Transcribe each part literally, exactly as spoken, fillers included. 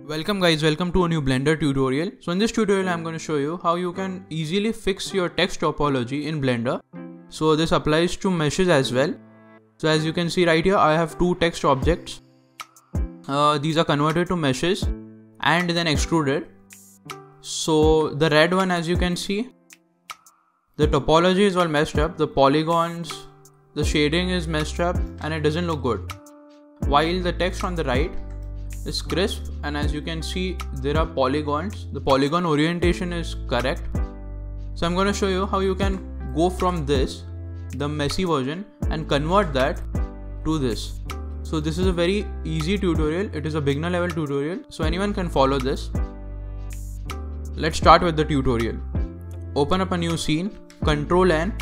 Welcome guys, welcome to a new Blender tutorial. So in this tutorial I'm going to show you how you can easily fix your text topology in Blender. So this applies to meshes as well. So as you can see right here, I have two text objects. Uh, these are converted to meshes and then extruded. So the red one, as you can see, the topology is all messed up. The polygons, the shading is messed up and it doesn't look good. While the text on the right is crisp, and as you can see there are polygons. The polygon orientation is correct. So I'm going to show you how you can go from this, the messy version, and convert that to this. So this is a very easy tutorial. It is a beginner level tutorial, so anyone can follow this. Let's start with the tutorial. Open up a new scene, Control N,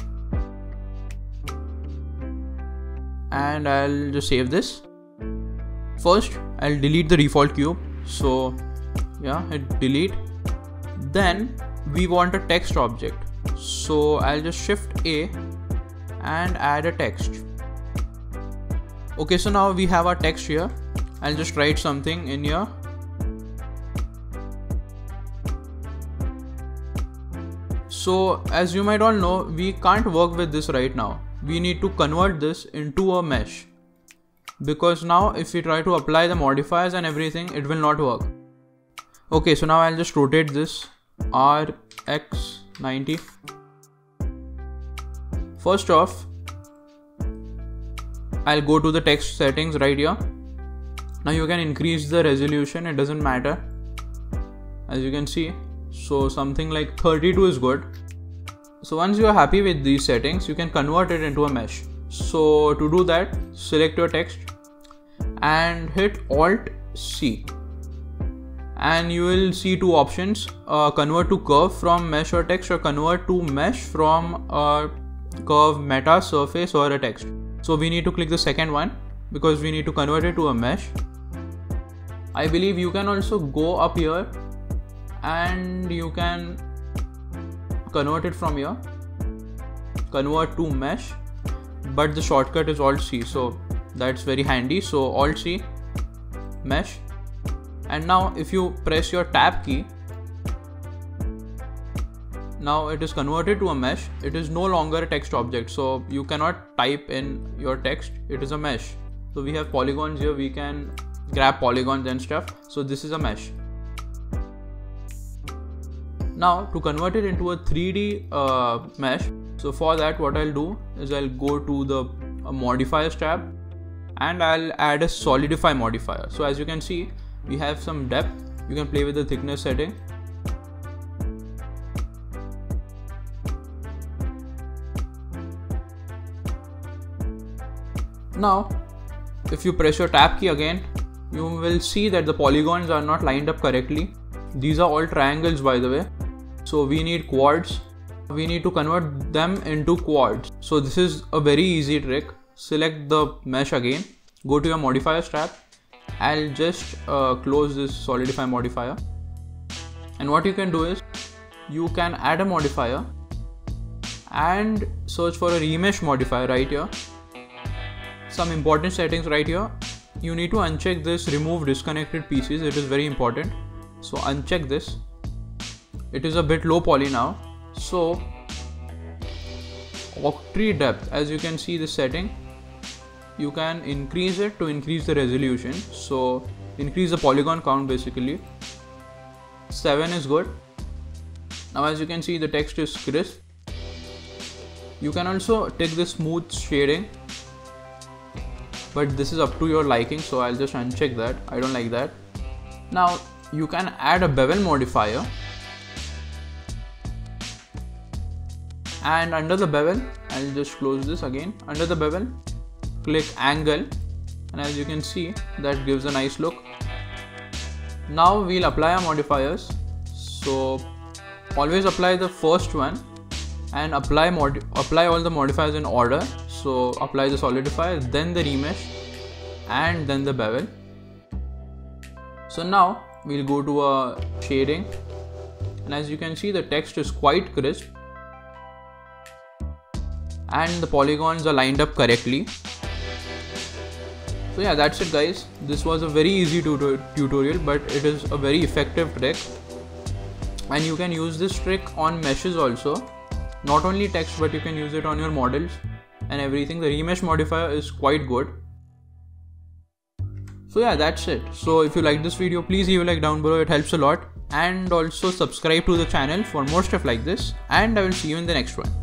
and I'll just save this. First, I'll delete the default cube. So yeah, hit delete. Then we want a text object. So I'll just shift A and add a text. Okay, so now we have our text here. I'll just write something in here. So as you might all know, we can't work with this right now. We need to convert this into a mesh. Because now if we try to apply the modifiers and everything, it will not work. Okay, so now I'll just rotate this R X ninety. First off, I'll go to the text settings right here. Now you can increase the resolution, it doesn't matter, as you can see. So something like thirty-two is good. So once you are happy with these settings, you can convert it into a mesh. So to do that, select your text and hit Alt C, and you will see two options: uh, convert to curve from mesh or text, or convert to mesh from a curve, meta, surface, or a text. So we need to click the second one because we need to convert it to a mesh. I believe you can also go up here and you can convert it from here, convert to mesh, but the shortcut is Alt C, so that's very handy. So Alt C, mesh, and now if you press your tab key, now it is converted to a mesh. It is no longer a text object, so you cannot type in your text. It is a mesh. So we have polygons here, we can grab polygons and stuff. So this is a mesh. Now to convert it into a three D uh, mesh, so for that what I'll do is I'll go to the uh, modifiers tab and I'll add a solidify modifier. So as you can see, we have some depth. You can play with the thickness setting. Now if you press your tab key again, you will see that the polygons are not lined up correctly. These are all triangles, by the way. So we need quads. We need to convert them into quads. So this is a very easy trick. Select the mesh again, go to your modifiers tab. I'll just uh, close this solidify modifier. And what you can do is you can add a modifier and search for a remesh modifier right here. Some important settings right here. You need to uncheck this remove disconnected pieces. It is very important. So uncheck this. It is a bit low poly now. So octree depth, as you can see this setting, you can increase it to increase the resolution. So increase the polygon count basically. seven is good. Now as you can see, the text is crisp. You can also take the smooth shading, but this is up to your liking, so I'll just uncheck that. I don't like that. Now you can add a bevel modifier, and under the bevel, I'll just close this again. Under the bevel, click angle, and as you can see, that gives a nice look. Now we'll apply our modifiers. So always apply the first one and apply mod apply all the modifiers in order. So apply the solidify, then the remesh, and then the bevel. So now we'll go to a shading, and as you can see, the text is quite crisp and the polygons are lined up correctly. So yeah, that's it guys. This was a very easy tuto tutorial, but it is a very effective trick. And you can use this trick on meshes also. Not only text, but you can use it on your models and everything. The remesh modifier is quite good. So yeah, that's it. So if you like this video, please leave a like down below. It helps a lot. And also subscribe to the channel for more stuff like this. And I will see you in the next one.